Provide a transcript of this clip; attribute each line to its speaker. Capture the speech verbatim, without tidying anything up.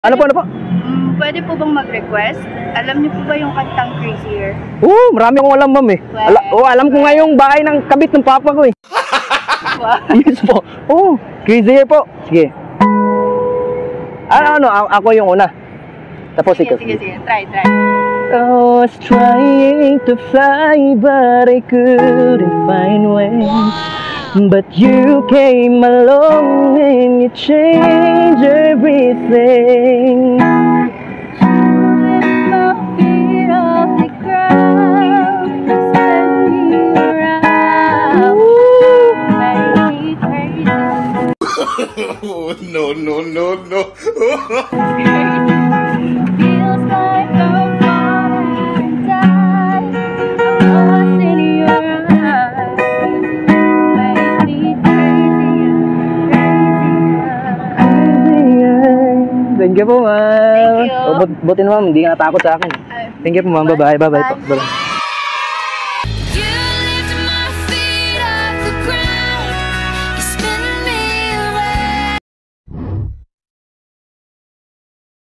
Speaker 1: Ano po, ano po?
Speaker 2: Mm, pwede po bang mag-request? Alam niyo po ba yung kantang Crazier?
Speaker 1: Oo, marami akong alam, ma'am eh. Ala oh, alam ko nga yung bahay ng kabit ng papa ko eh. Yes po. Oo, Crazier po. Sige. Ano, ano, ako yung una. Tapos
Speaker 2: sige,
Speaker 1: ikaw.
Speaker 2: Sige, sige, try, try.
Speaker 1: I was trying to fly, but I couldn't find wings. But you came along and you changed everything.
Speaker 3: Oh, no, no, no, no.
Speaker 2: Feels like I'm falling down. I'm lost in your eyes. Make me crazier, crazier.
Speaker 1: Thank you po, ma'am.
Speaker 2: Thank you.
Speaker 1: Oh, but, buti na, ma'am, hindi ka natakot sa akin. Thank you po, ma'am. Bye-bye. Bye-bye po. Bye-bye.